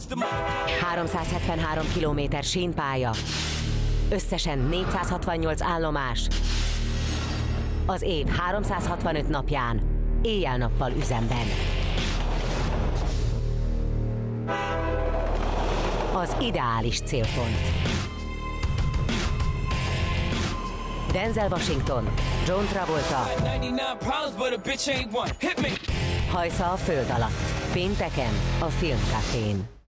373 kilométer sínpálya, összesen 468 állomás, az év 365 napján, éjjel-nappal üzemben. Az ideális célpont. Denzel Washington, John Travolta, hajsza a föld alatt, pénteken a Filmcafén.